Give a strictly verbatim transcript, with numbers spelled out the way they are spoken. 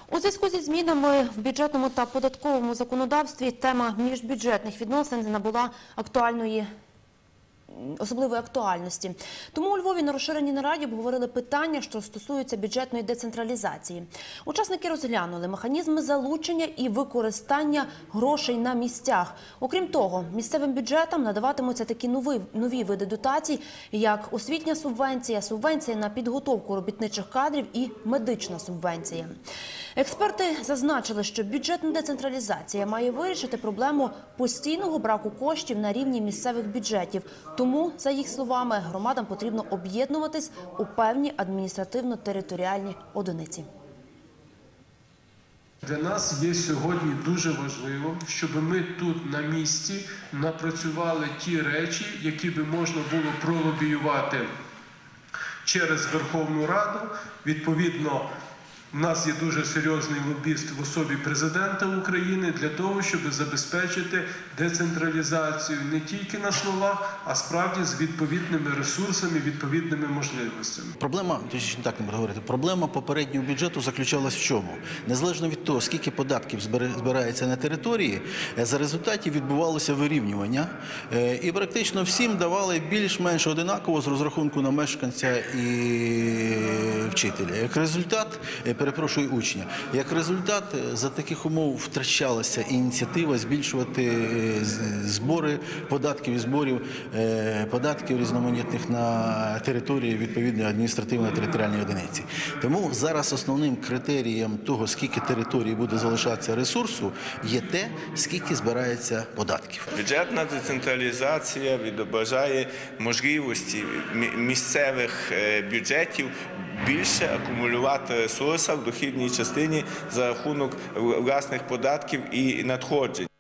У зв'язку зі змінами в бюджетному та податковому законодавстві тема міжбюджетних відносин набула актуальної особливої актуальності. Тому у Львові на розширеній нараді обговорили питання, що стосуються бюджетної децентралізації. Учасники розглянули механізми залучення і використання грошей на місцях. Окрім того, місцевим бюджетам надаватимуться такі нові, нові види дотацій, як освітня субвенція, субвенція на підготовку робітничих кадрів і медична субвенція. Експерти зазначили, що бюджетна децентралізація має вирішити проблему постійного браку коштів на рівні місцевих бюджетів. Тому, за їх словами, громадам потрібно об'єднуватись у певні адміністративно-територіальні одиниці. Для нас є сьогодні дуже важливо, щоб ми тут на місці напрацювали ті речі, які би можна було пролобіювати через Верховну Раду. Відповідно, у нас є дуже серйозний лобіст в особі президента України для того, щоб забезпечити децентралізацію не тільки на словах, а справді з відповідними ресурсами, відповідними можливостями. Проблема, точніше так не буду говорити, проблема попереднього бюджету заключалась в чому? Незалежно від того, скільки податків збирається на території, за результаті відбувалося вирівнювання і практично всім давали більш-менш одинаково з розрахунку на мешканця і вчителя. Як результат, перепрошую, учня. Як результат, за таких умов втрачалася ініціатива збільшувати збори податків і зборів податків різноманітних на території відповідної адміністративно-територіальної одиниці. Тому зараз основним критерієм того, скільки території буде залишатися ресурсу, є те, скільки збирається податків. Бюджетна децентралізація відображає можливості місцевих бюджетів більше акумулювати ресурси в дохідній частині за рахунок власних податків і надходжень.